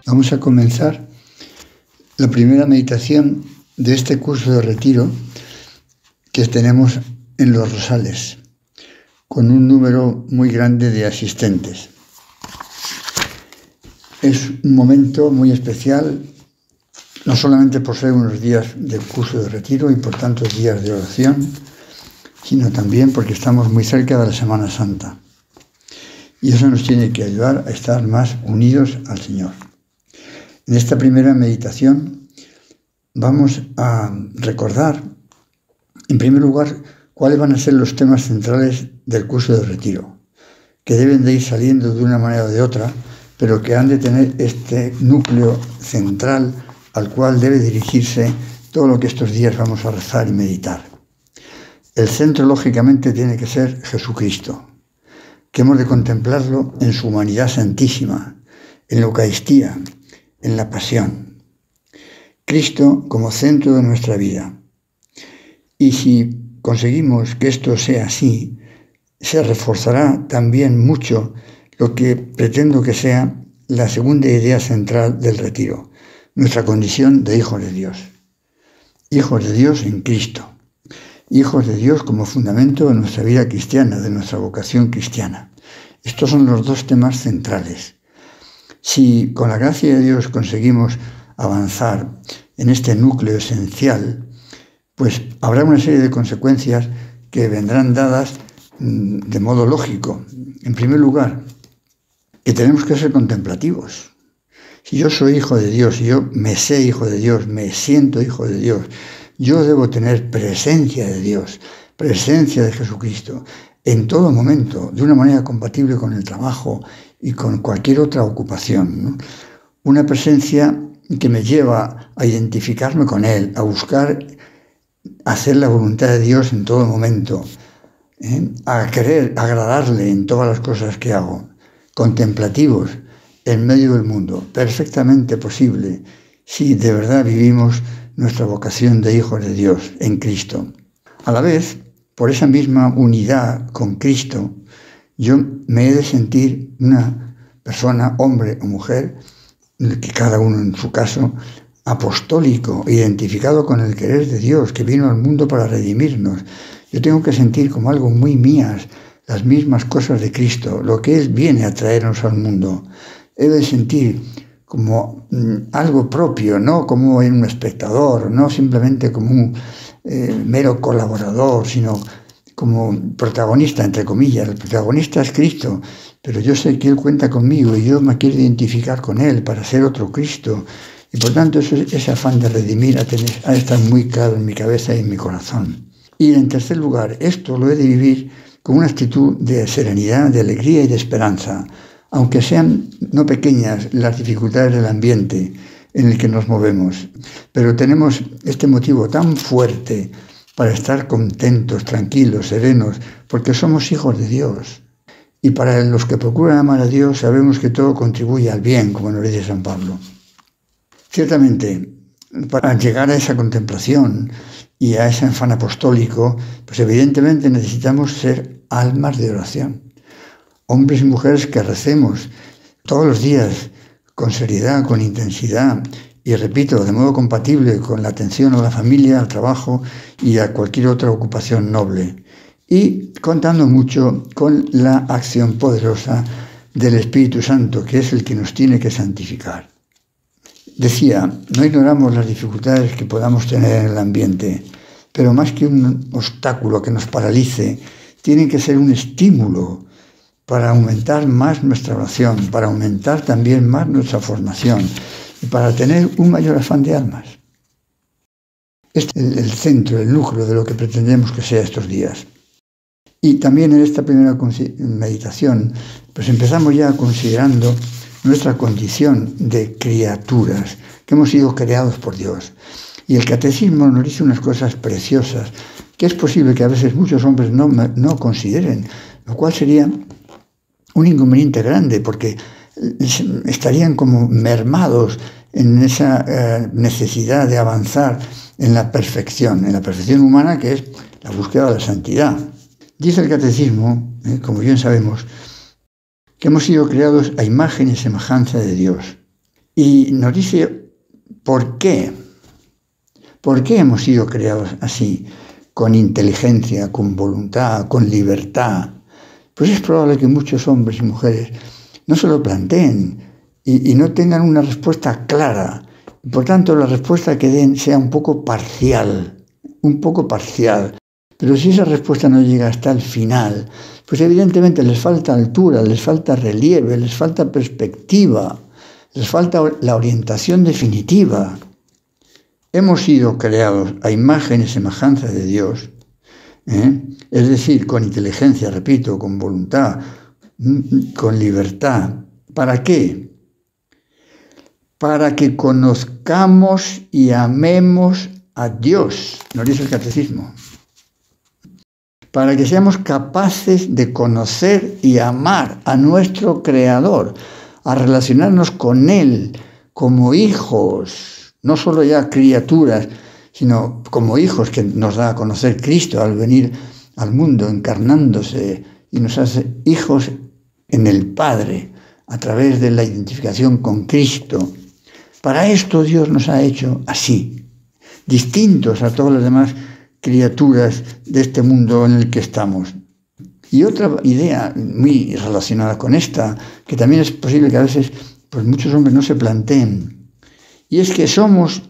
Vamos a comenzar la primera meditación de este curso de retiro que tenemos en Los Rosales, con un número muy grande de asistentes. Es un momento muy especial, no solamente por ser unos días del curso de retiro y por tantos días de oración, sino también porque estamos muy cerca de la Semana Santa. Y eso nos tiene que ayudar a estar más unidos al Señor. En esta primera meditación vamos a recordar, en primer lugar, cuáles van a ser los temas centrales del curso de retiro, que deben de ir saliendo de una manera o de otra, pero que han de tener este núcleo central al cual debe dirigirse todo lo que estos días vamos a rezar y meditar. El centro, lógicamente, tiene que ser Jesucristo, que hemos de contemplarlo en su humanidad santísima, en la Eucaristía, en la pasión. Cristo como centro de nuestra vida. Y si conseguimos que esto sea así, se reforzará también mucho lo que pretendo que sea la segunda idea central del retiro, nuestra condición de hijos de Dios. Hijos de Dios en Cristo. Hijos de Dios como fundamento de nuestra vida cristiana, de nuestra vocación cristiana. Estos son los dos temas centrales. Si con la gracia de Dios conseguimos avanzar en este núcleo esencial, pues habrá una serie de consecuencias que vendrán dadas de modo lógico. En primer lugar, que tenemos que ser contemplativos. Si yo soy hijo de Dios, si yo me sé hijo de Dios, me siento hijo de Dios, yo debo tener presencia de Dios, presencia de Jesucristo, en todo momento, de una manera compatible con el trabajo y con cualquier otra ocupación, ¿no? Una presencia que me lleva a identificarme con Él, a buscar hacer la voluntad de Dios en todo momento, a querer agradarle en todas las cosas que hago, contemplativos en medio del mundo, perfectamente posible si de verdad vivimos nuestra vocación de hijos de Dios en Cristo. A la vez, por esa misma unidad con Cristo, yo me he de sentir una persona, hombre o mujer, que cada uno en su caso, apostólico, identificado con el querer de Dios, que vino al mundo para redimirnos. Yo tengo que sentir como algo muy mías las mismas cosas de Cristo, lo que Él viene a traernos al mundo. He de sentir como algo propio, no como un espectador, no simplemente como un mero colaborador, sino como protagonista, entre comillas. El protagonista es Cristo, pero yo sé que Él cuenta conmigo y yo me quiero identificar con Él para ser otro Cristo. Y por tanto ese afán de redimir ha de estar muy claro en mi cabeza y en mi corazón. Y en tercer lugar, esto lo he de vivir con una actitud de serenidad, de alegría y de esperanza, aunque sean no pequeñas las dificultades del ambiente en el que nos movemos. Pero tenemos este motivo tan fuerte para estar contentos, tranquilos, serenos, porque somos hijos de Dios. Y para los que procuran amar a Dios sabemos que todo contribuye al bien, como nos dice San Pablo. Ciertamente, para llegar a esa contemplación y a ese afán apostólico, pues evidentemente necesitamos ser almas de oración. Hombres y mujeres que recemos todos los días con seriedad, con intensidad y, repito, de modo compatible con la atención a la familia, al trabajo y a cualquier otra ocupación noble. Y contando mucho con la acción poderosa del Espíritu Santo, que es el que nos tiene que santificar. Decía, no ignoramos las dificultades que podamos tener en el ambiente, pero más que un obstáculo que nos paralice, tienen que ser un estímulo para aumentar más nuestra oración, para aumentar también más nuestra formación y para tener un mayor afán de almas. Este es el centro, el núcleo de lo que pretendemos que sea estos días. Y también en esta primera meditación, pues empezamos ya considerando nuestra condición de criaturas, que hemos sido creados por Dios. Y el catecismo nos dice unas cosas preciosas, que es posible que a veces muchos hombres no consideren, lo cual sería un inconveniente grande, porque estarían como mermados en esa necesidad de avanzar en la perfección humana, que es la búsqueda de la santidad. Dice el catecismo, como bien sabemos, que hemos sido creados a imagen y semejanza de Dios. Y nos dice por qué. ¿Por qué hemos sido creados así? Con inteligencia, con voluntad, con libertad. Pues es probable que muchos hombres y mujeres no se lo planteen y no tengan una respuesta clara. Por tanto, la respuesta que den sea un poco parcial. Pero si esa respuesta no llega hasta el final, pues evidentemente les falta altura, les falta relieve, les falta perspectiva, les falta la orientación definitiva. Hemos sido creados a imagen y semejanza de Dios, es decir, con inteligencia, repito, con voluntad, con libertad. ¿Para qué? Para que conozcamos y amemos a Dios, nos dice el Catecismo. Para que seamos capaces de conocer y amar a nuestro Creador, a relacionarnos con Él como hijos, no solo ya criaturas, sino como hijos que nos da a conocer Cristo al venir al mundo encarnándose y nos hace hijos en el Padre a través de la identificación con Cristo. Para esto Dios nos ha hecho así, distintos a todas las demás criaturas de este mundo en el que estamos. Y otra idea muy relacionada con esta, que también es posible que a veces pues muchos hombres no se planteen, y es que somos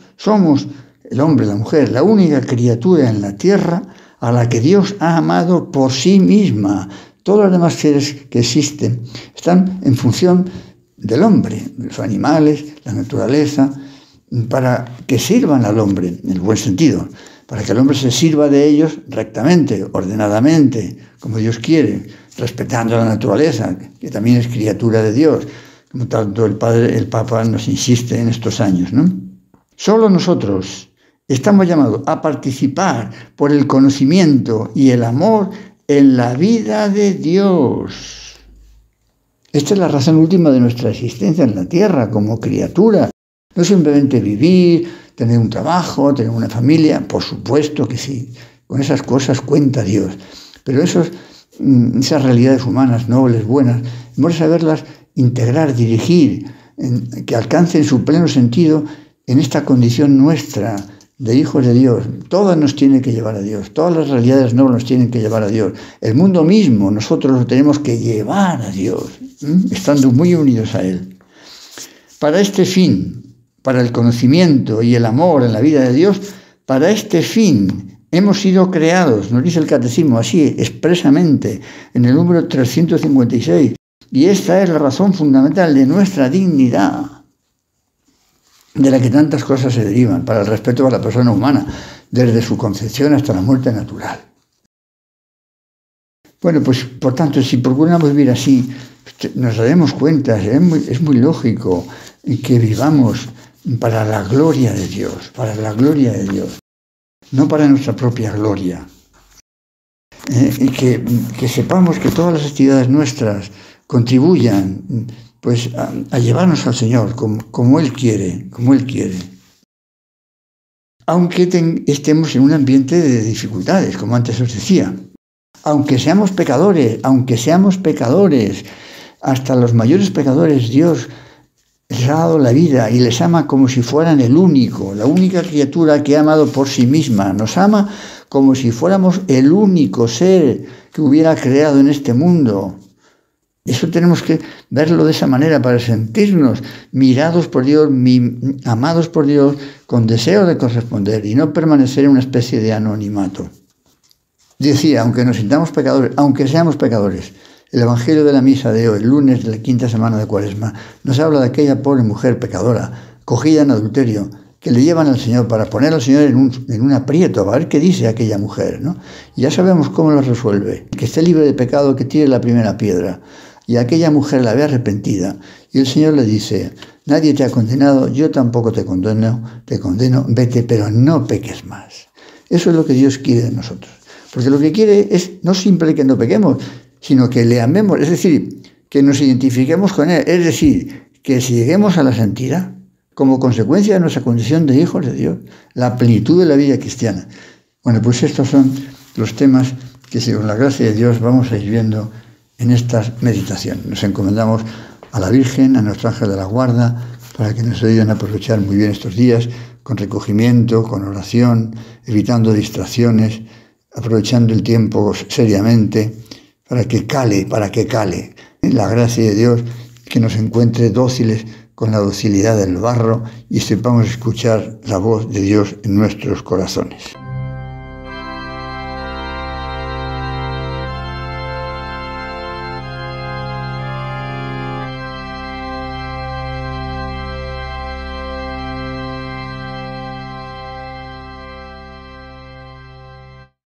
el hombre, la mujer, la única criatura en la tierra a la que Dios ha amado por sí misma. Todos los demás seres que existen están en función del hombre, los animales, la naturaleza, para que sirvan al hombre, en el buen sentido, para que el hombre se sirva de ellos rectamente, ordenadamente, como Dios quiere, respetando la naturaleza, que también es criatura de Dios, como tanto el Papa nos insiste en estos años, ¿no? Solo nosotros estamos llamados a participar por el conocimiento y el amor en la vida de Dios. Esta es la razón última de nuestra existencia en la tierra como criatura. No simplemente vivir, tener un trabajo, tener una familia, por supuesto que sí, con esas cosas cuenta Dios. Pero esas realidades humanas, nobles, buenas, hemos de saberlas integrar, dirigir, que alcancen su pleno sentido en esta condición nuestra de hijos de Dios. Todas nos tienen que llevar a Dios, todas las realidades nobles nos tienen que llevar a Dios. El mundo mismo, nosotros lo tenemos que llevar a Dios, estando muy unidos a Él. Para este fin, para el conocimiento y el amor en la vida de Dios, para este fin hemos sido creados, nos dice el Catecismo así expresamente en el número 356, y esta es la razón fundamental de nuestra dignidad, de la que tantas cosas se derivan, para el respeto a la persona humana, desde su concepción hasta la muerte natural. Bueno, pues por tanto, si procuramos vivir así, nos daremos cuenta, es muy lógico que vivamos para la gloria de Dios, no para nuestra propia gloria. Y que sepamos que todas las actividades nuestras contribuyan pues a llevarnos al Señor como Él quiere. Aunque estemos en un ambiente de dificultades, como antes os decía. Aunque seamos pecadores, hasta los mayores pecadores Dios les ha dado la vida y les ama como si fueran la única criatura que ha amado por sí misma. Nos ama como si fuéramos el único ser que hubiera creado en este mundo. Eso tenemos que verlo de esa manera para sentirnos mirados por Dios, amados por Dios, con deseo de corresponder y no permanecer en una especie de anonimato. Decía, aunque nos sintamos pecadores, aunque seamos pecadores, el Evangelio de la Misa de hoy, el lunes de la quinta semana de Cuaresma, nos habla de aquella pobre mujer pecadora, cogida en adulterio, que le llevan al Señor para poner al Señor en un aprieto, a ver qué dice aquella mujer, ¿no? Y ya sabemos cómo lo resuelve. Que esté libre de pecado, que tire la primera piedra. Y aquella mujer la ve arrepentida. Y el Señor le dice, nadie te ha condenado, yo tampoco te condeno, vete, pero no peques más. Eso es lo que Dios quiere de nosotros. Porque lo que quiere es no siempre que no pequemos, sino que le amemos, es decir, que nos identifiquemos con Él, es decir, que si lleguemos a la santidad, como consecuencia de nuestra condición de hijos de Dios, la plenitud de la vida cristiana. Bueno, pues estos son los temas que, según la gracia de Dios, vamos a ir viendo en esta meditación. Nos encomendamos a la Virgen, a nuestro ángel de la guarda, para que nos ayuden a aprovechar muy bien estos días con recogimiento, con oración, evitando distracciones, aprovechando el tiempo seriamente, para que cale en la gracia de Dios, que nos encuentre dóciles con la docilidad del barro y sepamos escuchar la voz de Dios en nuestros corazones.